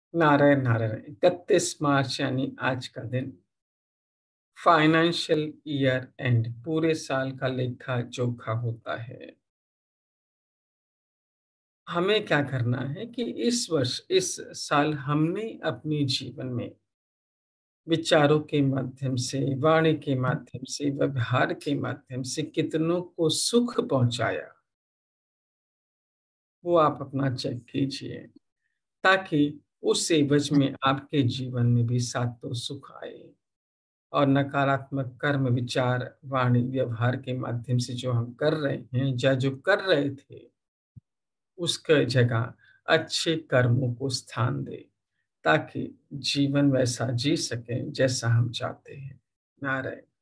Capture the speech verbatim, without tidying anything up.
नारायण, नारायण। इकतीस मार्च यानी आज का दिन फाइनेंशियल ईयर एंड पूरे साल का लेखा-जोखा होता है। हमें क्या करना है कि इस वर्ष, इस साल हमने अपने जीवन में विचारों के माध्यम से, वाणी के माध्यम से, व्यवहार के माध्यम से कितनों को सुख पहुँचाया, वो आप अपना चेक कीजिए, ताकि उस एवज में आपके जीवन में भी सातों सुख आए। और नकारात्मक कर्म, विचार, वाणी, व्यवहार के माध्यम से जो हम कर रहे हैं या जो कर रहे थे, उसके जगह अच्छे कर्मों को स्थान दें, ताकि जीवन वैसा जी सकें जैसा हम चाहते हैं। नारायण।